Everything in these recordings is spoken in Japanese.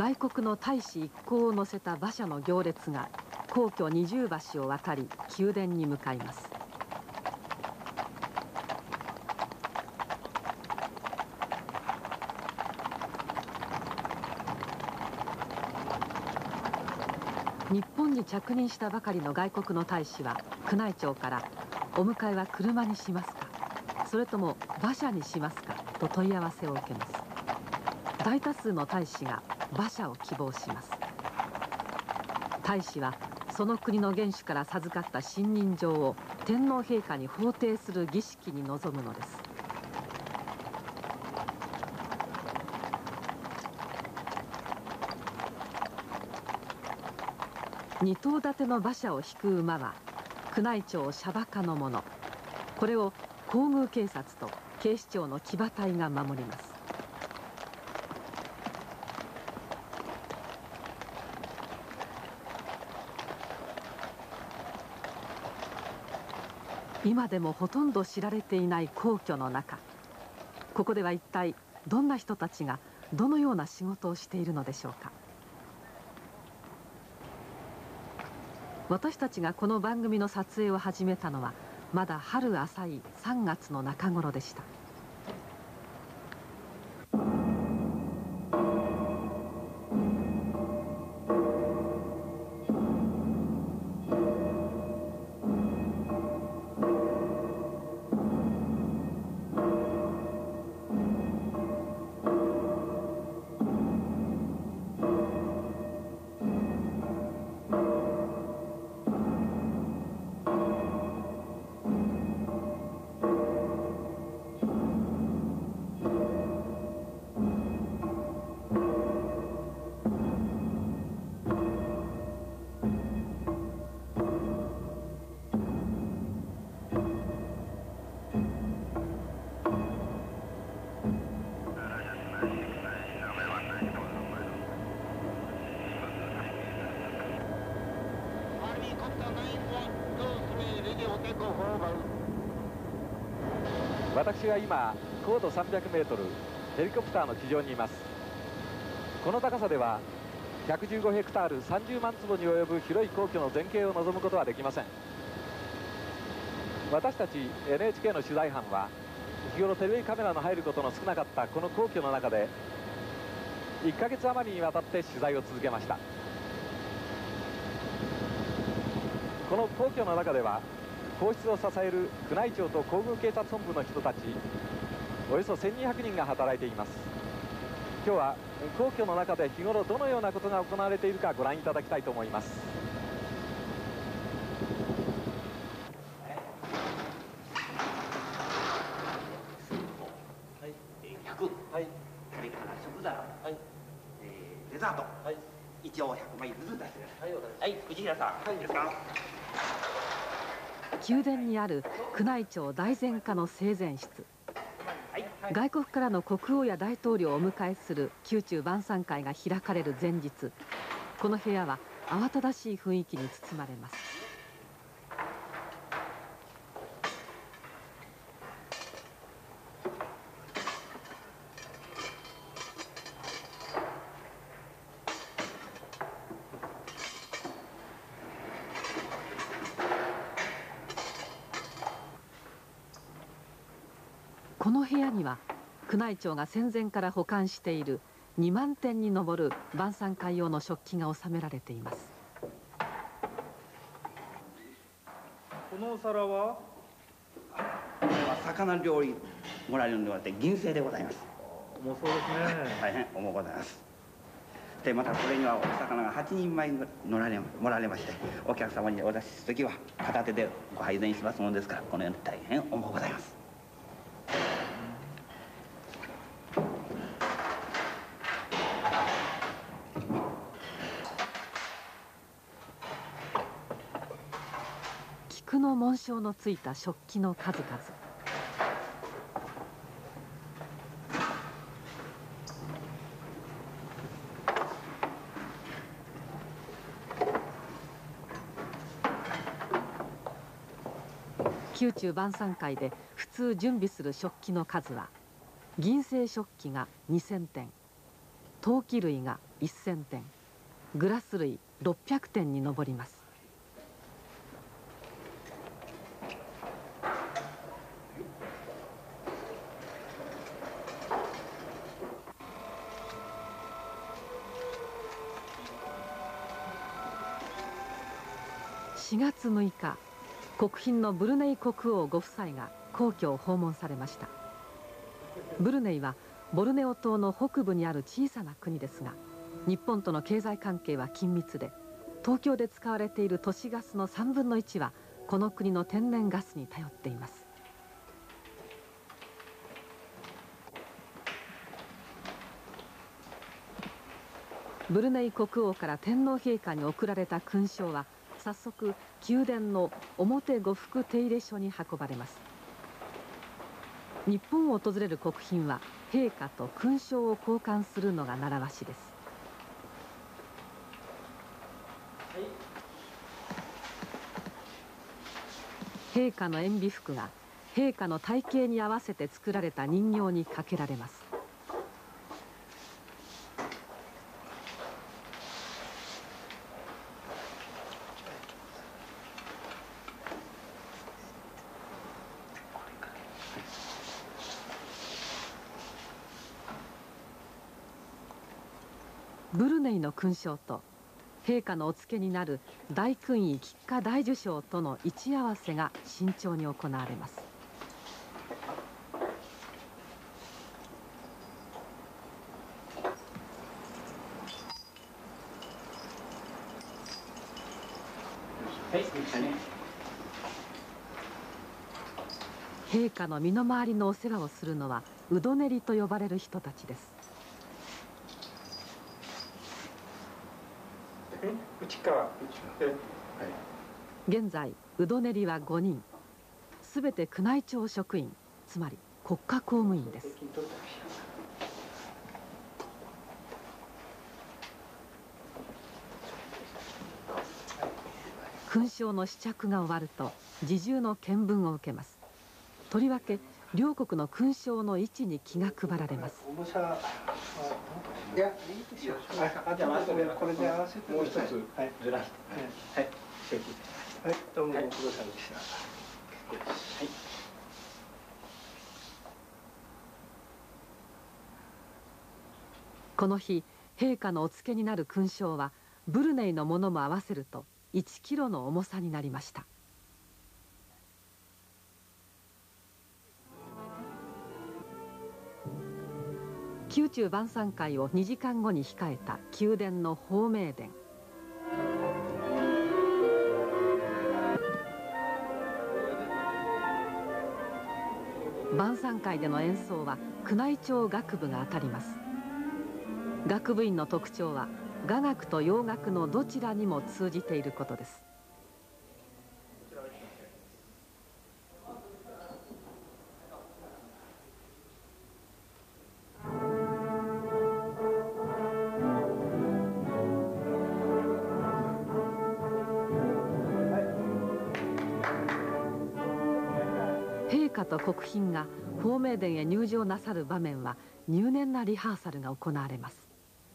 外国の大使一行を乗せた馬車の行列が皇居二重橋を渡り宮殿に向かいます。日本に着任したばかりの外国の大使は宮内庁から「お迎えは車にしますか、それとも馬車にしますか」と問い合わせを受けます。大多数の大使が馬車を希望します。大使はその国の元首から授かった信任状を天皇陛下に奉呈する儀式に臨むのです。2頭立ての馬車を引く馬は宮内庁車馬課のもの。これを皇宮警察と警視庁の騎馬隊が守ります。今でもほとんど知られていない皇居の中、ここでは一体どんな人たちがどのような仕事をしているのでしょうか。私たちがこの番組の撮影を始めたのはまだ春浅い3月の中頃でした。 私は今高度300メートルヘリコプターの地上にいます。この高さでは115ヘクタール30万坪に及ぶ広い皇居の全景を望むことはできません。私たち NHK の取材班は日頃テレビカメラの入ることの少なかったこの皇居の中で1ヶ月余りにわたって取材を続けました。この皇居の中では皇室を支える宮内庁と皇宮警察本部の人たちおよそ1200人が働いています。今日は皇居の中で日頃どのようなことが行われているかご覧いただきたいと思います。 はい、100、はい、それから食皿、はい、デザート、はい、一応100枚ずつ出してください。はい、藤平さん、はい、いいですか。 宮殿にある宮内庁大膳課の生前室。外国からの国王や大統領をお迎えする宮中晩餐会が開かれる前日、この部屋は慌ただしい雰囲気に包まれます。この部屋には宮内庁が戦前から保管している2万点に上る晩餐会用の食器が収められています。 このお皿は魚料理もらえるのではなくて銀製でございます。 重そうですね。 大変重くございます。でまたこれにはお魚が8人前盛られまして、お客様にお出しする時は片手でご配膳しますものですから、このように大変重くございます。 菊の紋章のついた食器の数々。宮中晩餐会で普通準備する食器の数は銀製食器が2000点、 陶器類が1000点、グラス類600点に上ります。4月6日、国賓のブルネイ国王ご夫妻が皇居を訪問されました。ブルネイはボルネオ島の北部にある小さな国ですが、日本との経済関係は緊密で、東京で使われている都市ガスの3分の1はこの国の天然ガスに頼っています。ブルネイ国王から天皇陛下に贈られた勲章は早速宮殿の表呉服手入れ所に運ばれます。日本を訪れる国賓は陛下と勲章を交換するのが習わしです。陛下の燕尾服が陛下の体型に合わせて作られた人形にかけられます。ブルネイの勲章と陛下のお付けになる大勲位菊花大綬章との位置合わせが慎重に行われます。陛下の身の回りのお世話をするのはうど練りと呼ばれる人たちです。現在うど練りは5人、すべて宮内庁職員、つまり国家公務員です。勲章の試着が終わると侍従の見分を受けます。とりわけ両国の勲章の位置に気が配られます。 いや、いいでしょう。これで合わせてもう一つずらして。はい。はい、どうもご苦労さんでした。はい。 この日、陛下のお付けになる勲章はブルネイのものも合わせると1キロの重さになりました。宮中晩餐会を2時間後に控えた宮殿の宝明殿。晩餐会での演奏は宮内庁楽部が当たります。楽部員の特徴は雅楽と洋楽のどちらにも通じていることです。陛下と国賓が宝明殿へ入場なさる場面は入念なリハーサルが行われます。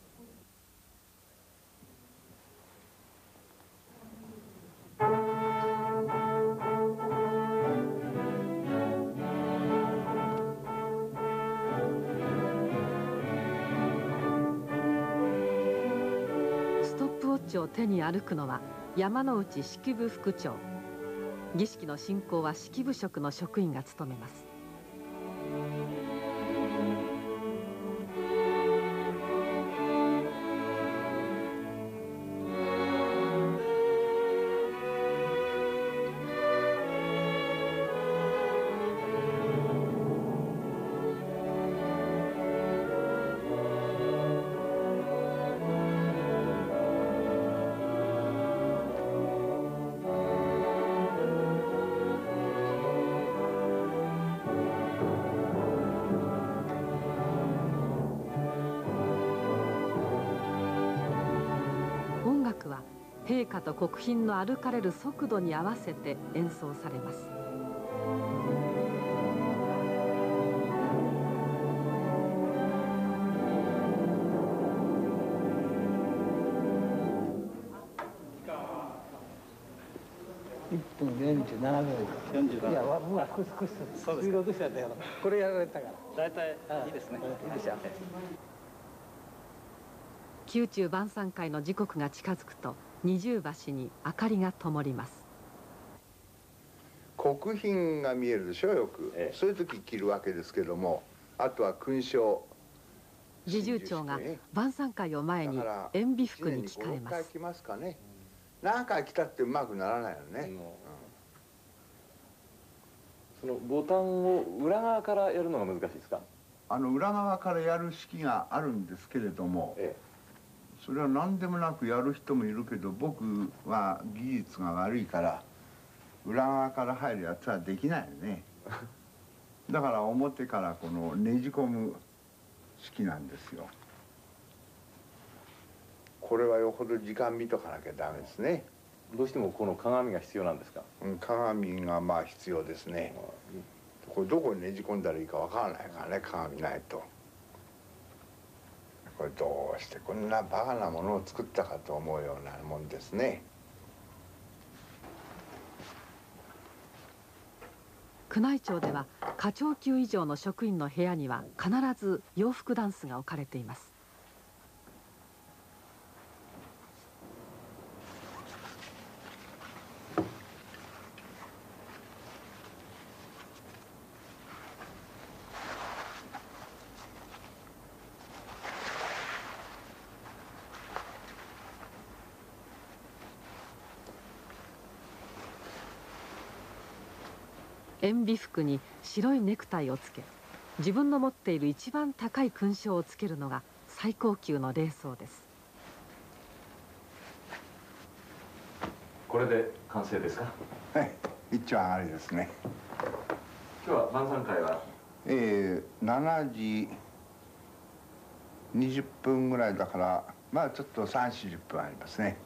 ストップウォッチを手に歩くのは山内式部副長。儀式の進行は式部職の職員が務めます。音楽は陛下と国賓の歩かれる速度に合わせて演奏されます。 1分47秒 47 いや僕は少しスピードとしてやったけどこれやられたから大体いいですね。 いいでしょ。 宮中晩餐会の時刻が近づくと二重橋に明かりが灯ります。 国賓が見えるでしょよく、そういう時着るわけですけども、あとは勲章。 侍従長が晩餐会を前に塩ビ服に着替えます。 着ますかね。何回着たってうまくならないよね。 そのボタンを裏側からやるのが難しいですか？ 裏側からやる式があるんですけれども、それは何でもなくやる人もいるけど、僕は技術が悪いから裏側から入るやつはできないよね。だから表からこのねじ込む式なんですよ。これはよほど時間見とかなきゃダメですね。 どうしてもこの鏡が必要なんですか？ 鏡がまあ必要ですね。これどこにねじ込んだらいいかわからないからね、鏡ないと。これどうしてこんなバカなものを作ったかと思うようなもんですね。 宮内庁では課長級以上の職員の部屋には必ず洋服ダンスが置かれています。塩ビ服に白いネクタイをつけ、自分の持っている一番高い勲章をつけるのが最高級の礼装です。 これで完成ですか？ はい、一丁上がりですね。 今日は晩餐会は 7時20分ぐらいだから、まあちょっと3、40分ありますね。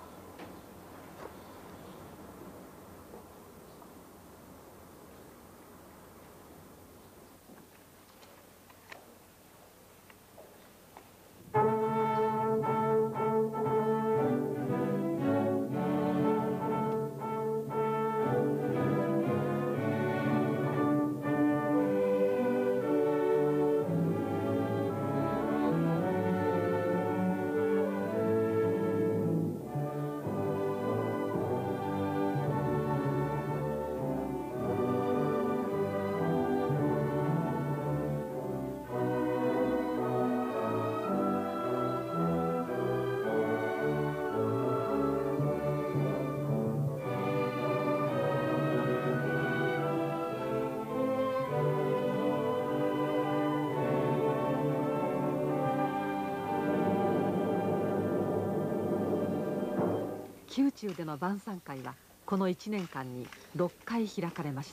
宮中での晩餐会はこの1年間に6回開かれました。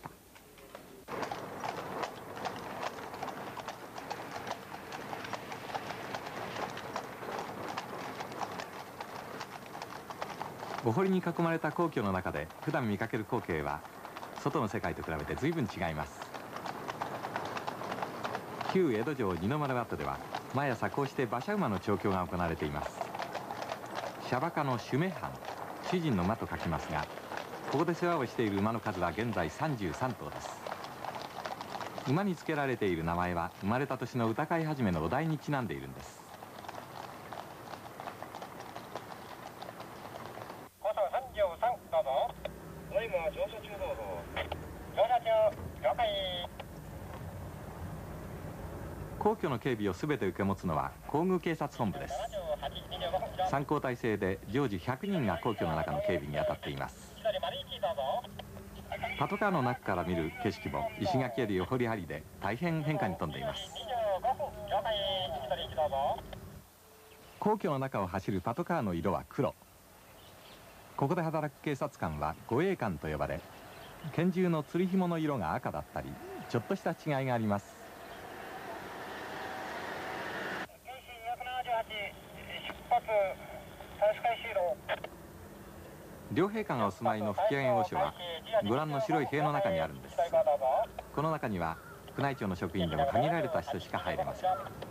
お堀に囲まれた皇居の中で普段見かける光景は外の世界と比べて随分違います。旧江戸城二の丸跡では毎朝こうして馬車馬の調教が行われています。車馬家の主馬藩、主人の馬と書きますが、ここで世話をしている馬の数は現在33頭です。馬に付けられている名前は生まれた年の歌会始めのお題にちなんでいるんです。皇居の警備を全て受け持つのは皇宮警察本部です。3交代制で常時100人が皇居の中の警備に当たっています。パトカーの中から見る景色も石垣よりお堀張りで大変変化に富んでいます。皇居の中を走るパトカーの色は黒。ここで働く警察官は護衛官と呼ばれ、拳銃の釣り紐の色が赤だったりちょっとした違いがあります。両陛下がお住まいの吹上御所はご覧の白い塀の中にあるんです。この中には宮内庁の職員でも限られた人しか入れません。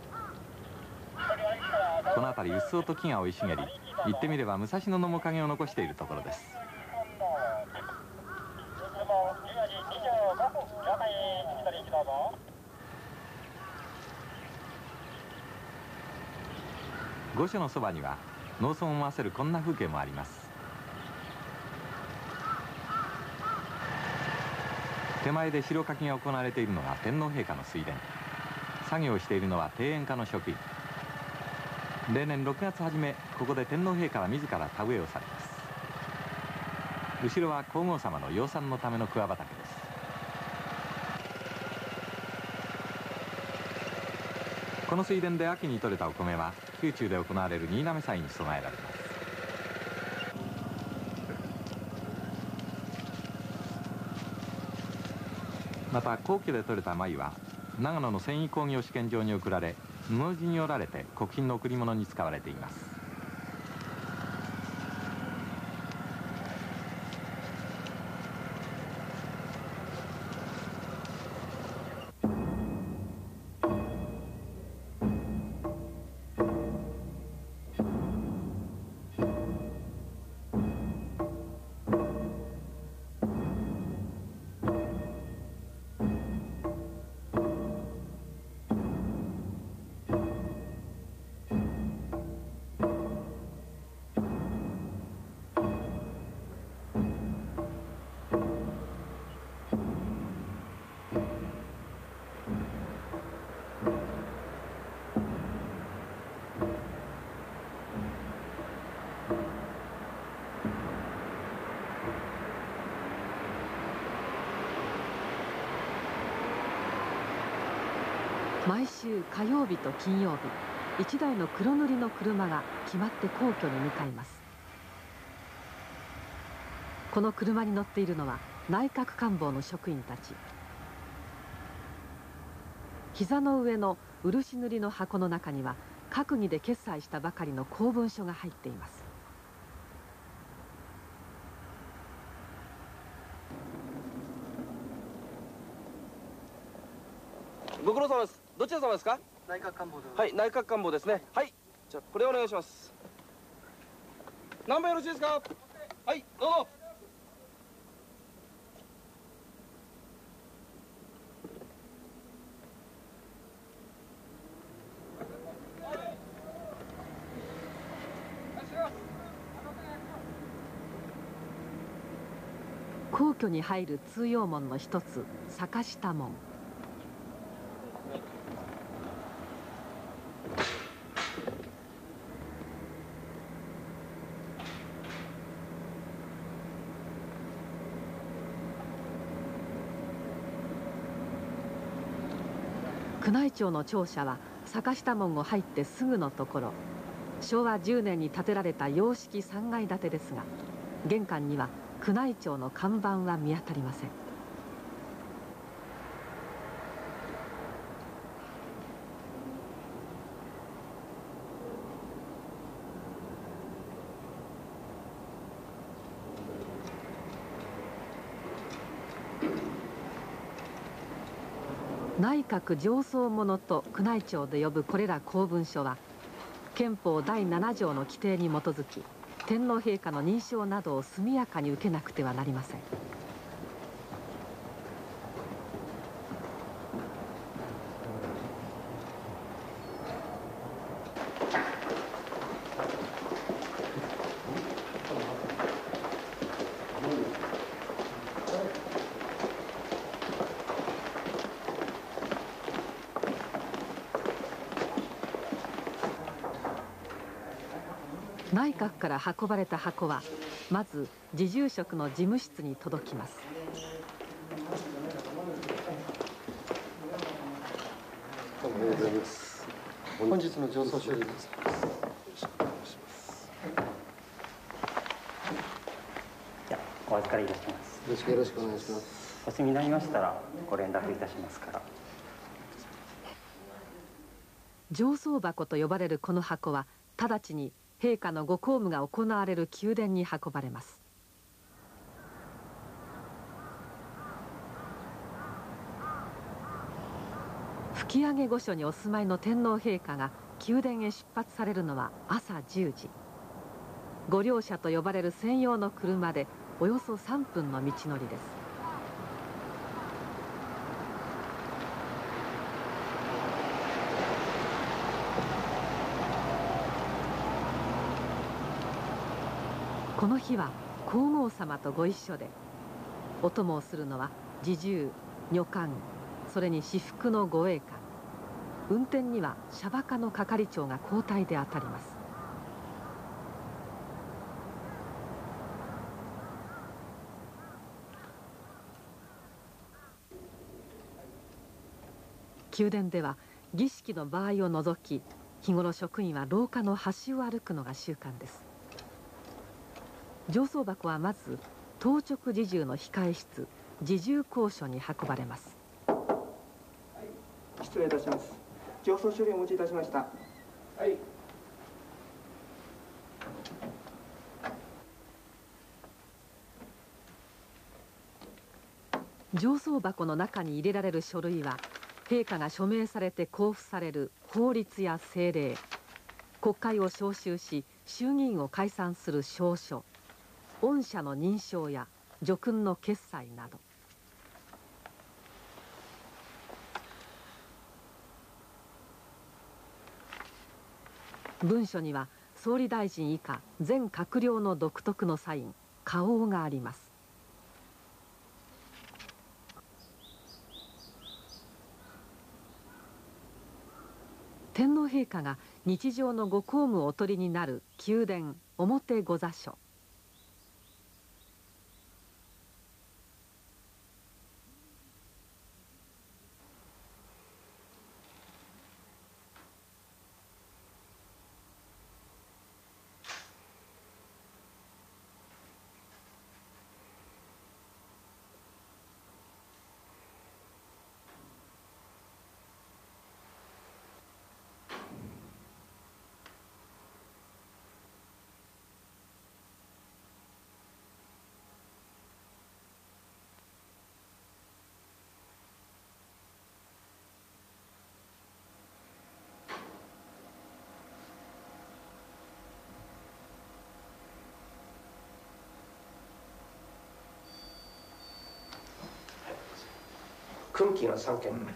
この辺りうっそうと木が生い茂り、言ってみれば武蔵野の面影を残しているところです。 御所のそばには農村を思わせるこんな風景もあります。手前で白かきが行われているのが天皇陛下の水田。作業をしているのは庭園課の職員。例年6月初め、ここで天皇陛下は自ら田植えをされます。後ろは皇后様の養蚕のための桑畑です。この水田で秋に採れたお米は宮中で行われる新嘗祭に備えられます。また皇居で採れた繭は長野の繊維工業試験場に送られ、布地に織られて国賓の贈り物に使われています。 毎週火曜日と金曜日、1台の黒塗りの車が決まって皇居に向かいます。この車に乗っているのは内閣官房の職員たち。膝の上の漆塗りの箱の中には閣議で決裁したばかりの公文書が入っています。 ご苦労様です。どちら様ですか？ 内閣官房で。 はい、内閣官房ですね。はい、じゃあこれお願いします。何番よろしいですか？はい、どうぞ。 皇居に入る通用門の一つ、坂下門。宮内庁の庁舎は坂下門を入ってすぐのところ、昭和10年に建てられた洋式3階建てですが、玄関には宮内庁の看板は見当たりません。内閣上奏物と宮内庁で呼ぶこれら公文書は、憲法第7条の規定に基づき、天皇陛下の認証などを速やかに受けなくてはなりません。内閣から運ばれた箱はまず侍従職の事務室に届きます。 おはようございます。本日の上奏書類です。 じゃあお預かりいたします。 よろしくお願いします。 お済みになりましたらご連絡いたしますから。 上奏箱と呼ばれるこの箱は直ちに陛下のご公務が行われる宮殿に運ばれます。吹上御所にお住まいの天皇陛下が宮殿へ出発されるのは朝10時。御両車と呼ばれる専用の車でおよそ3分の道のりです。 この日は皇后様とご一緒で、お供をするのは侍従、女官、それに私服の護衛官、運転には車馬課の係長が交代で当たります。宮殿では儀式の場合を除き、日頃職員は廊下の端を歩くのが習慣です。上奏箱はまず当直侍従の控え室、侍従公所に運ばれます。 失礼いたします。上奏書類をお持ちいたしました。はい。 上奏箱の中に入れられる書類は、陛下が署名されて公布される法律や政令、国会を召集し衆議院を解散する詔書、恩赦の認証や叙勲の決裁など。文書には総理大臣以下全閣僚の独特のサイン、花押があります。天皇陛下が日常のご公務をお取りになる宮殿表御座所。 訓記が3件入った。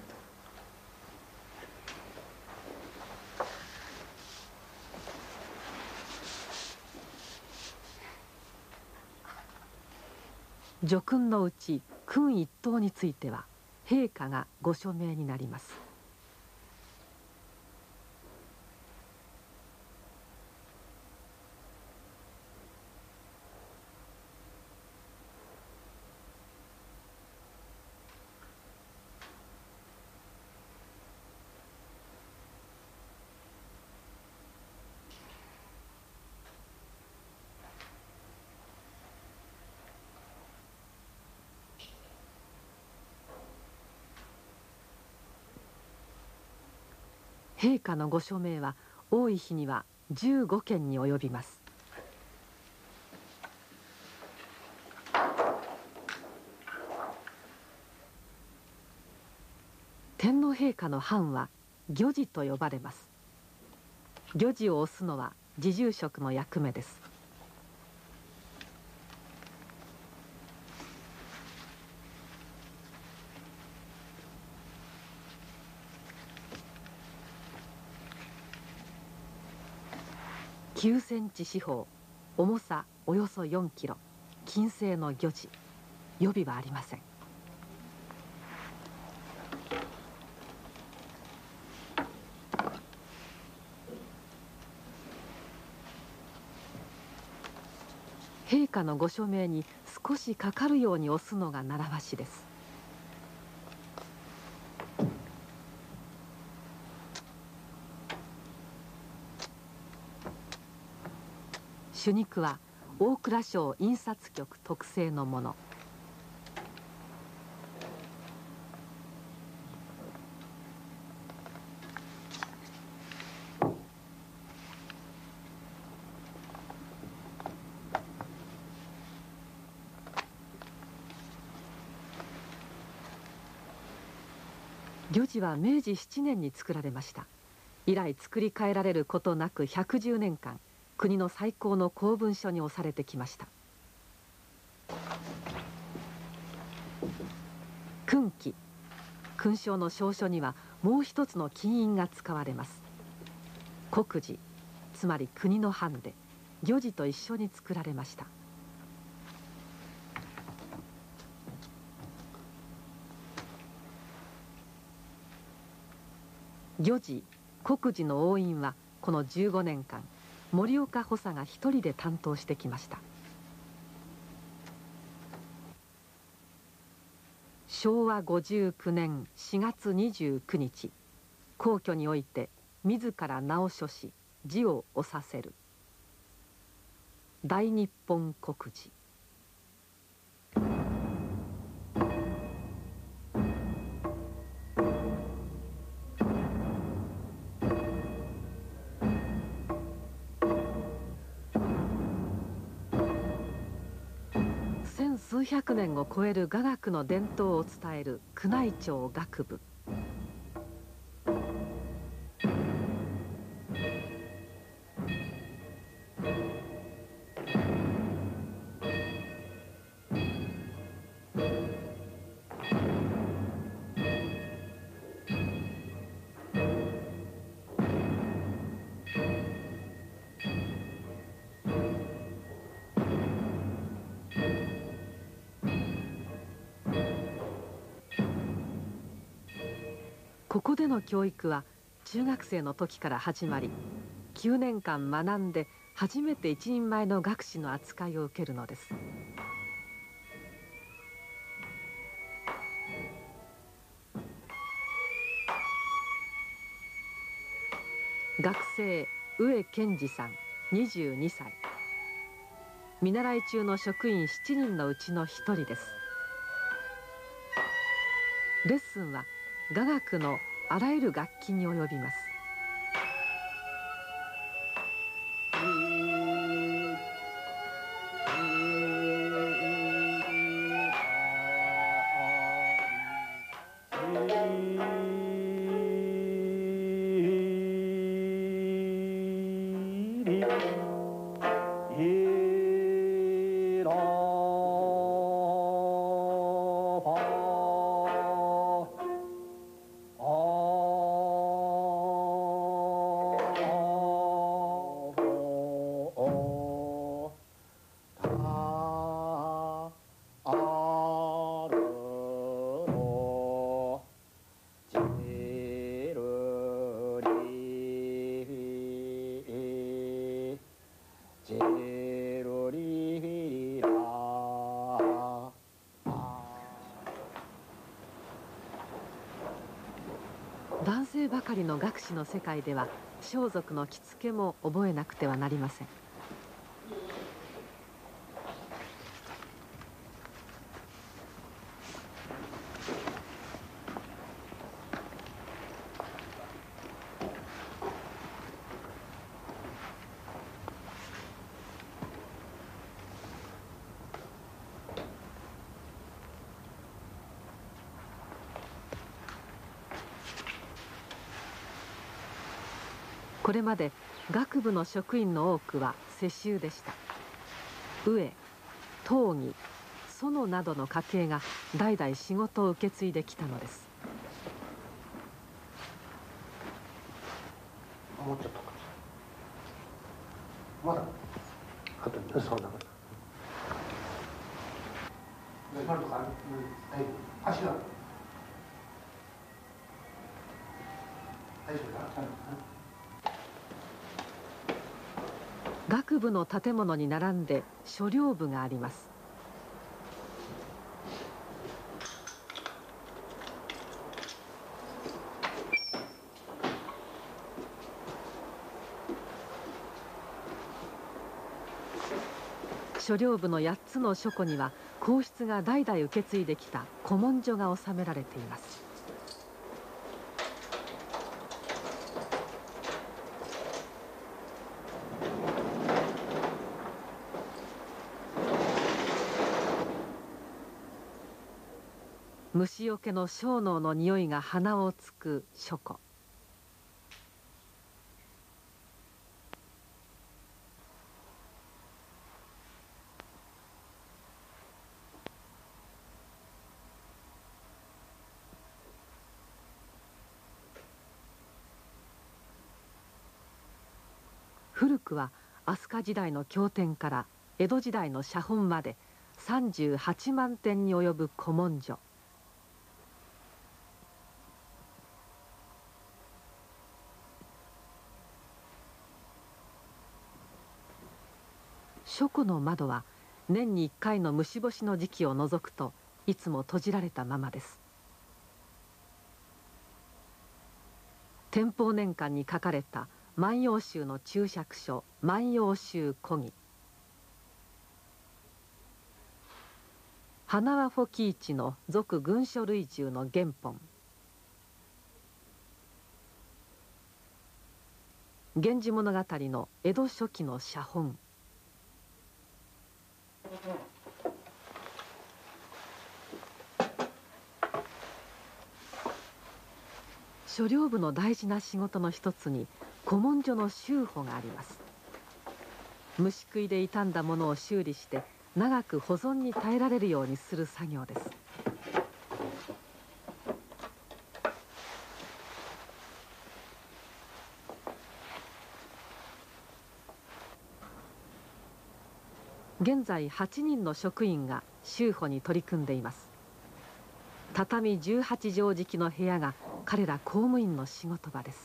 叙勲のうち勲一等については陛下がご署名になります。陛下のご署名は多い日には15件に及びます。天皇陛下の藩は御事と呼ばれます。御事を押すのは侍従職の役目です。9センチ四方、重さおよそ4キロ、金製の御事、予備はありません。陛下のご署名に少しかかるように押すのが習わしです。朱肉は大蔵省印刷局特製のもの。御事は明治7年に作られました。以来作り変えられることなく110年間国の最高の公文書に押されてきました。勲記、勲章の証書にはもう一つの金印が使われます。国事、つまり国の藩で御事と一緒に作られました。 御寺国寺の押印はこの15年間森岡補佐が一人で担当してきました。昭和59年4月29日、皇居において自ら名を書し字を押させる。大日本国寺。数百年を超える雅楽の伝統を伝える宮内庁楽部。ここでの教育は中学生の時から始まり、9年間学んで初めて一人前の楽師の扱いを受けるのです。学生上健二さん22歳、見習い中の職員7人のうちの1人です。レッスンは雅楽のあらゆる楽器に及びます。男性ばかりの楽師の世界では装束の着付けも覚えなくてはなりません。これまで楽部の職員の多くは世襲でした。上、東儀、園などの家系が代々仕事を受け継いできたのです。 もうちょっとまだあとそうだから今のとこある足が大丈夫だ。 楽部の建物に並んで書寮部があります。書寮部の8つの書庫には皇室が代々受け継いできた古文書が収められています。虫よけの樟脳の匂いが鼻をつく書庫。古くは飛鳥時代の経典から江戸時代の写本まで38万点に及ぶ古文書。 書庫の窓は年に1回の虫干しの時期を除くといつも閉じられたままです。天保年間に書かれた万葉集の注釈書「万葉集古義」、花輪保喜一の続群書類集の原本、源氏物語の江戸初期の写本、書寮部の大事な仕事の一つに古文書の修補があります。虫食いで傷んだものを修理して長く保存に耐えられるようにする作業です。現在8人の職員が修補に取り組んでいます。畳18畳敷きの部屋が彼ら公務員の仕事場です。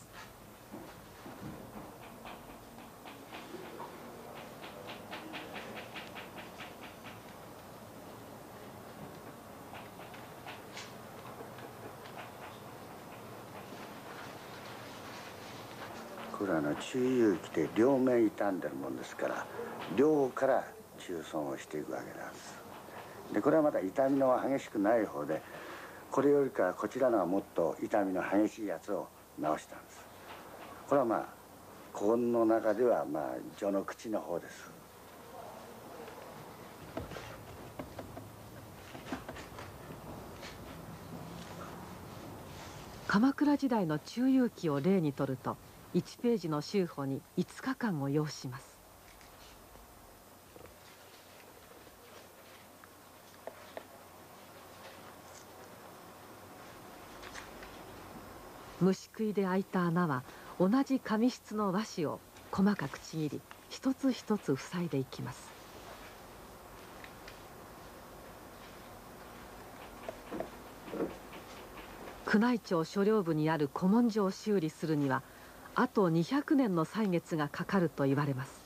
これは中遊期で両面傷んでるもんですから両から中損をしていくわけなんです。でこれはまた痛みの激しくない方で、これよりかこちらのはもっと痛みの激しいやつを直したんです。これはまあ古文の中では序の口の方です。 鎌倉時代の中遊記を例にとると1ページの修補に5日間を要します。虫食いで開いた穴は同じ紙質の和紙を細かくちぎり一つ一つ塞いでいきます。宮内庁書寮部にある古文書を修理するにはあと200年の歳月がかかると言われます。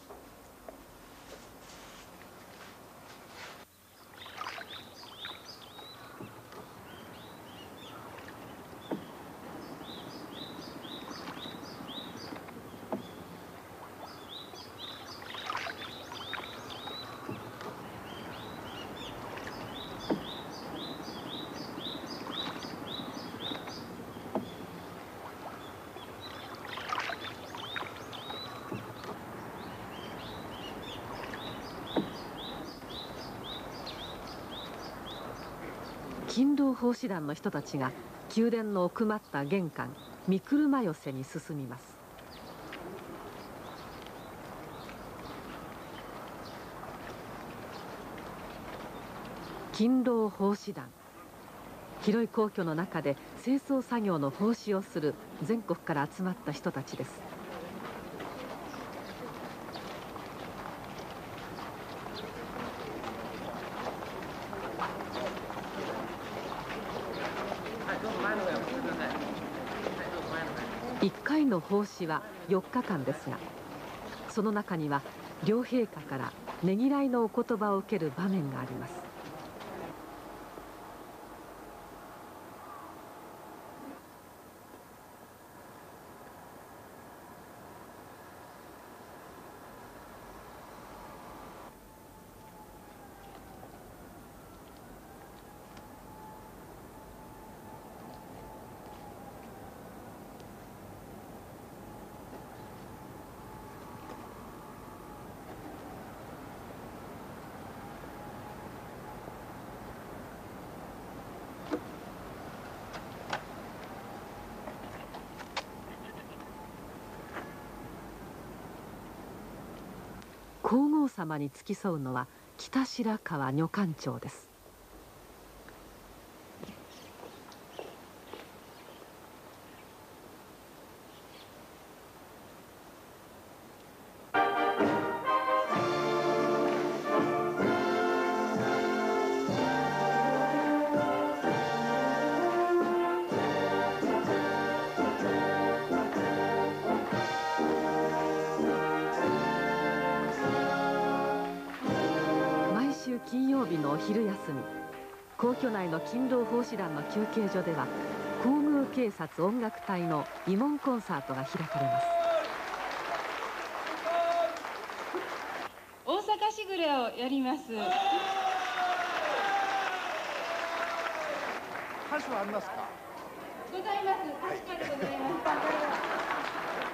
勤労奉仕団の人たちが宮殿の奥まった玄関御車寄せに進みます。勤労奉仕団、広い皇居の中で清掃作業の奉仕をする全国から集まった人たちです。1回の奉仕は4日間ですが、その中には両陛下からねぎらいのお言葉を受ける場面があります。皇后様に付き添うのは北白川女官長です。 昼休み、皇居内の勤労奉仕団の休憩所では皇宮警察音楽隊の慰問コンサートが開かれます。 大阪しぐれをやります。 歌手はありますか？ ございます。確かでございます。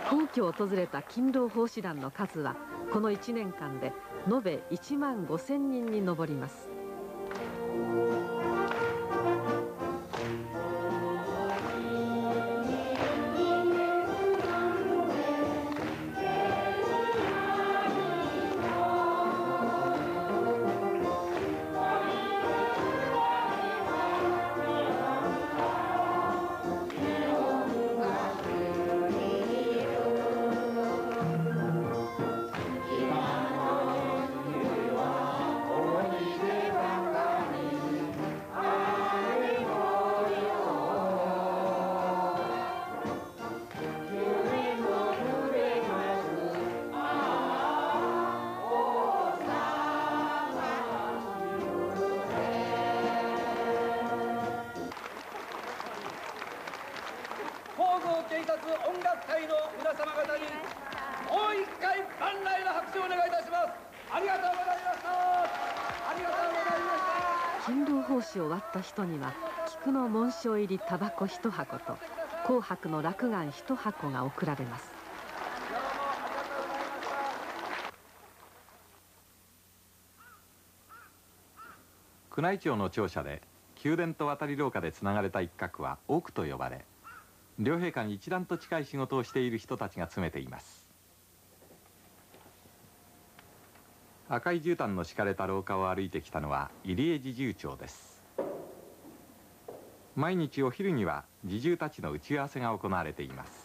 皇居を訪れた勤労奉仕団の数はこの1年間で延べ1万5000人に上ります。 警察音楽隊の皆様方にもう一回万来の拍手をお願いいたします。ありがとうございました。ありがとうございました。 勤労奉仕を割った人には菊の紋章入りタバコ1箱と紅白の落雁1箱が贈られます。 宮内庁の庁舎で宮殿と渡り廊下でつながれた一角は奥と呼ばれ、両陛下に一段と近い仕事をしている人たちが詰めています。赤い絨毯の敷かれた廊下を歩いてきたのは入江侍従長です。毎日お昼には侍従たちの打ち合わせが行われています。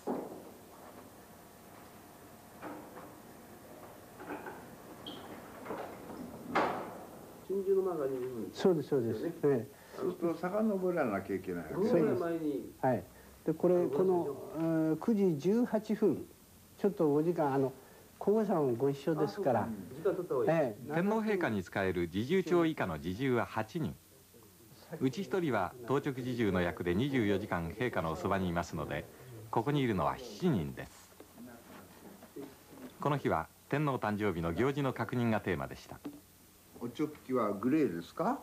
真珠の中にいるんです。 そうですそうです。そうすると遡らなきゃいけない。 5分前に。 はい。でこの9時18分ちょっとお時間皇后さんもご一緒ですから、 天皇陛下に仕える侍従長以下の侍従は8人。うち1人は当直侍従の役で24時間陛下のおそばにいますので、ここにいるのは7人です。この日は天皇誕生日の行事の確認がテーマでした。 おちょっぴきはグレーですか？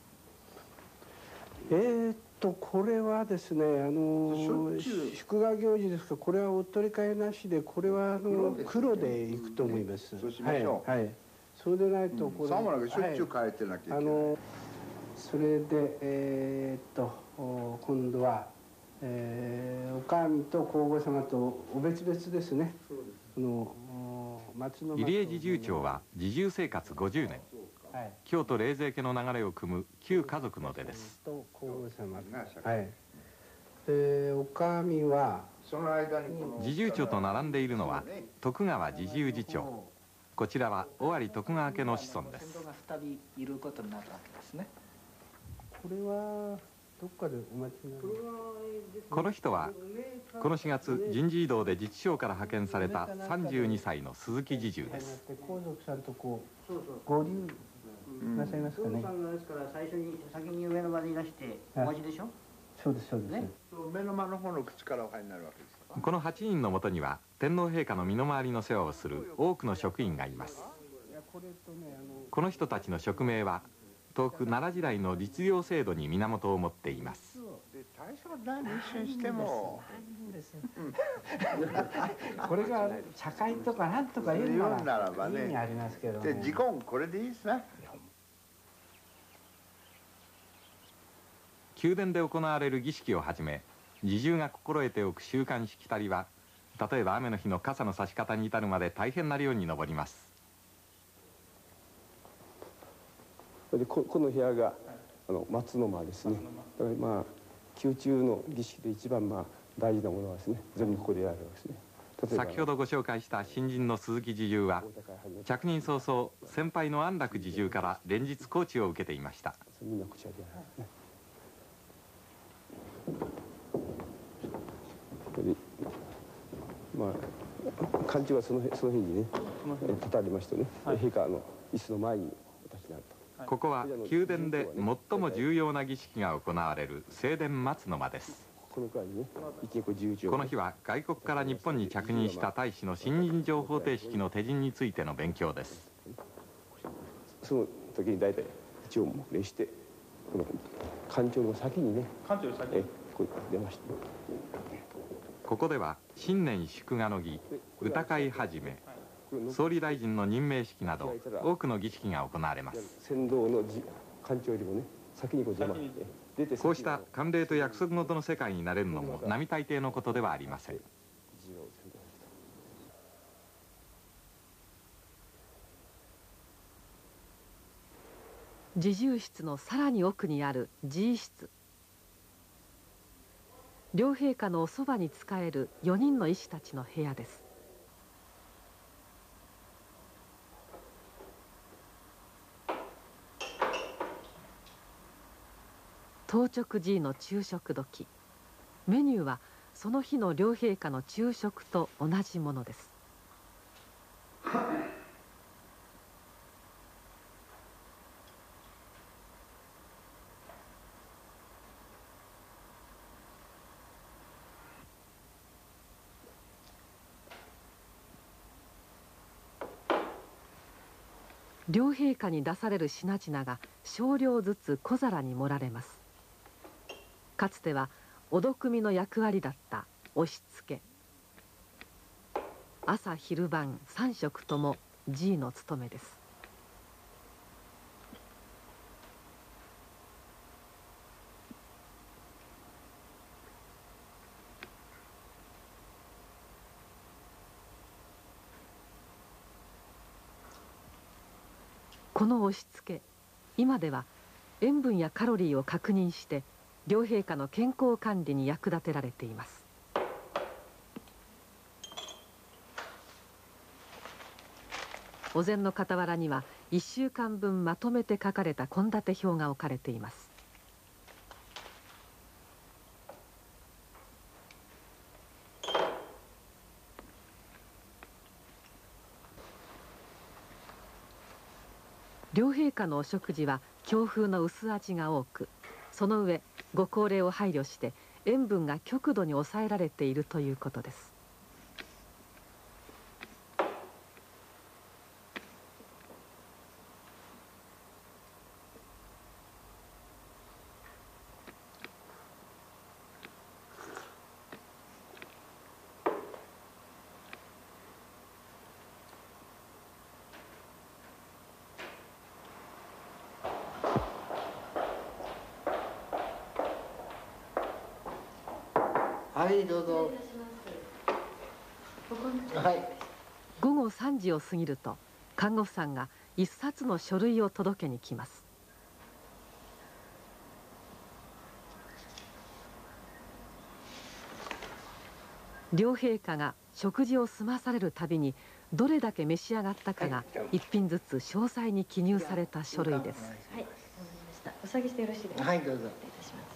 これはですね祝賀行事ですから、これはお取り替えなしで、これは黒でいくと思います。 そうしましょう。 はい。そうでないとこれ。 さもなくしょっちゅう変えてなきゃいけない。 それで今度はお上と皇后様とお別々ですね。 入江侍従長は侍従生活50年。京都冷泉家の流れを組む旧家族の出です。 皇后様。はい。お上はその間に侍従長と並んでいるのは徳川侍従次長。こちらは尾張徳川家の子孫です。 先祖が2人いることになるわけですね。 これはどっかでお待ちになる。 この人はこの4月人事異動で自治省から派遣された32歳の鈴木侍従です。 皇族さんと合流なさいますかね。 皇族さんがですから最初に先に上の場にいらしてお待ちでしょ。 そうですそうですね。 目の間の方の口からお入りになるわけです。 この8人のもとには天皇陛下の身の回りの世話をする多くの職員がいます。この人たちの職名は遠く奈良時代の律令制度に源を持っています。 大将何一緒してもこれが茶会とかなんとか言うならばね、意味ありますけどね。 時間これでいいですね。 宮殿で行われる儀式をはじめ、侍従が心得ておく習慣しきたりは、例えば雨の日の傘の差し方に至るまで大変な量に上ります。 この部屋が松の間ですね。だから宮中の儀式で一番大事なものはですね、全部ここでやるわけですね。 先ほどご紹介した新人の鈴木侍従は着任早々先輩の安楽侍従から連日コーチを受けていました。 みんなこちらでやるね。漢字はその日にね立たれましてね、陛下の椅子の前にお立ちになると。 ここは宮殿で最も重要な儀式が行われる正殿松の間です。この日は外国から日本に着任した大使の信任状方程式の手順についての勉強です。 その時に大体一応礼してこの官庁の先にね、こう出ました。 ここでは新年祝賀の儀、歌会始め、総理大臣の任命式など多くの儀式が行われます。 先導の官庁よりもね、先にこう出まして、 こうした慣例と約束事の世界になれるのも並大抵のことではありません。 侍従室のさらに奥にある侍医室。両陛下のおそばに仕える4人の医師たちの部屋です。当直寺の昼食時、メニューはその日の両陛下の昼食と同じものです。両陛下に出される品々が少量ずつ小皿に盛られます。かつてはお毒味の役割だった押し付け。朝昼晩3食とも侍医の務めです。この押し付け、今では塩分やカロリーを確認して両陛下の健康管理に役立てられています。お膳の傍らには1週間分まとめて書かれた献立表が置かれています。両陛下のお食事は京風の薄味が多く、その上ご高齢を配慮して塩分が極度に抑えられているということです。 はいどうぞ。はい。 午後3時を過ぎると看護婦さんが一冊の書類を届けに来ます。両陛下が食事を済まされるたびにどれだけ召し上がったかが一品ずつ詳細に記入された書類です。 はい、わかりました。お下げしてよろしいですか。 はいどうぞ。 失礼いたします。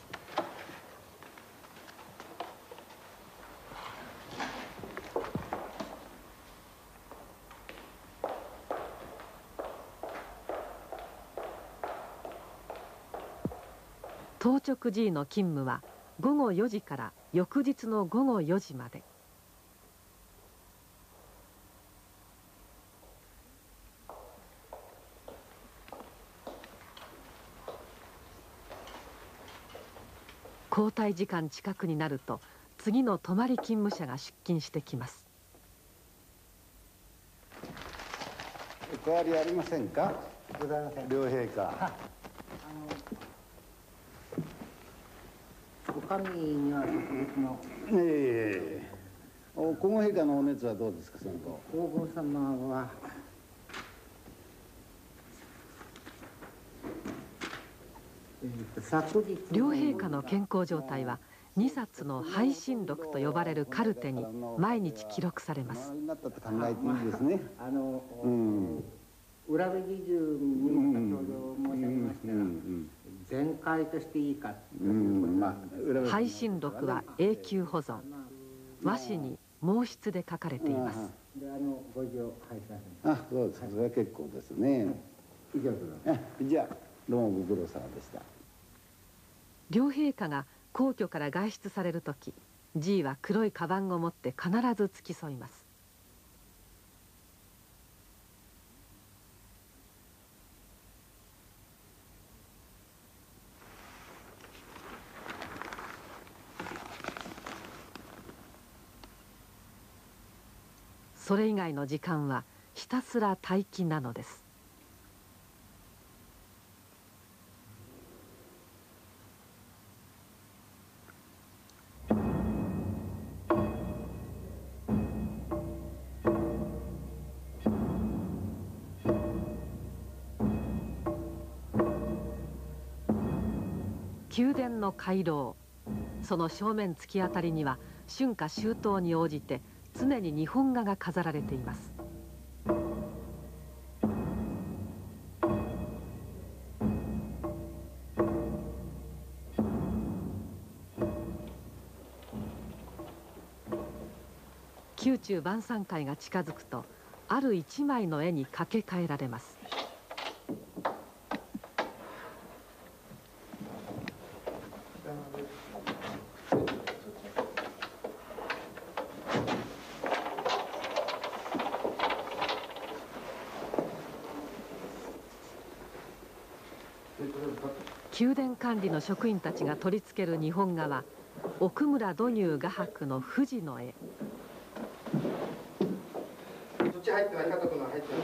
当直寺医の勤務は午後4時から翌日の午後4時まで。交代時間近くになると次の泊まり勤務者が出勤してきます。 お変わりありませんか。 ございません。 両陛下。 お上には特別の。 皇后陛下のお熱はどうですか、先方。 皇后様は。 両陛下の健康状態は2冊の配信録と呼ばれるカルテに毎日記録されます。 浦部侍従にも先ほど申し上げましたが、全開としていいか。 配信録は永久保存。和紙に毛筆で書かれています。 ご字を拝させます。そうです。それは結構ですね。 じゃあどうもご苦労様でした。 両陛下が皇居から外出される時、G は黒いカバンを持って必ず付き添います。それ以外の時間はひたすら待機なのです。宮殿の回廊、その正面突き当たりには春夏秋冬に応じて常に日本画が飾られています。宮中晩餐会が近づくと、ある一枚の絵に掛け替えられます。宮殿管理の職員たちが取り付ける日本画は奥村土入画伯の富士の絵。 そっち入ってない、家族の入ってない。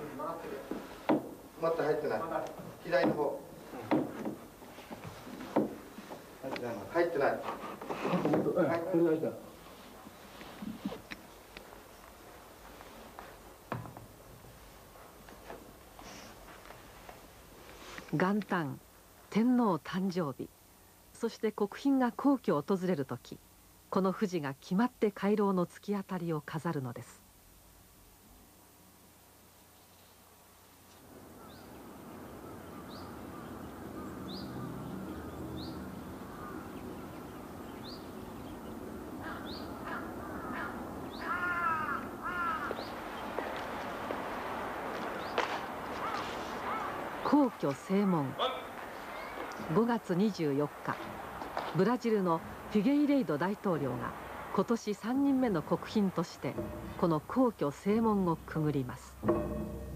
また入ってない。左の方。入ってない。 元旦、天皇誕生日、そして国賓が皇居を訪れる時、この富士が決まって回廊の突き当たりを飾るのです。皇居正門。5月24日、ブラジルのフィゲイレイド大統領が今年3人目の国賓としてこの皇居正門をくぐります。